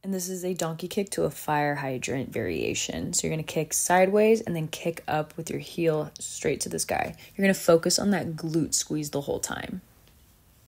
And this is a donkey kick to a fire hydrant variation. So you're going to kick sideways and then kick up with your heel straight to the sky. You're going to focus on that glute squeeze the whole time.